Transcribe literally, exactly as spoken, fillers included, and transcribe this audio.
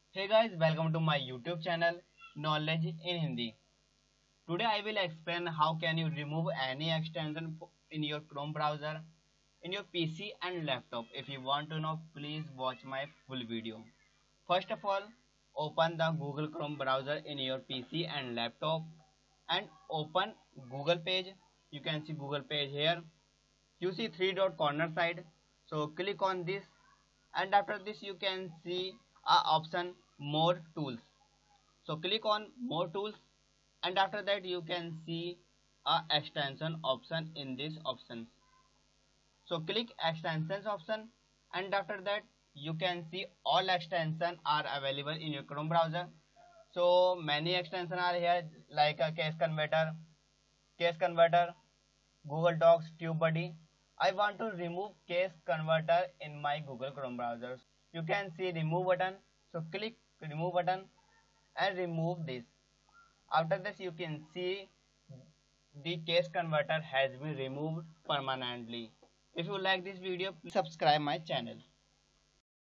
Hey guys, welcome to my YouTube channel Knowledge in Hindi. Today I will explain how can you remove any extension in your Chrome browser, in your P C and laptop. If you want to know, please watch my full video. First of all, open the Google Chrome browser in your P C and laptop and open Google page. You can see Google page here. You see three dot corner side. So click on this and after this you can see a option more tools. So click on more tools and after that you can see a extension option in this options. So click extensions option and after that you can see all extensions are available in your Chrome browser. So many extensions are here like a case converter, case converter, Google Docs, TubeBuddy. I want to remove case converter in my Google Chrome browser. You can see remove button. So click remove button and remove this. After this you can see the case converter has been removed permanently. If you like this video, please subscribe my channel.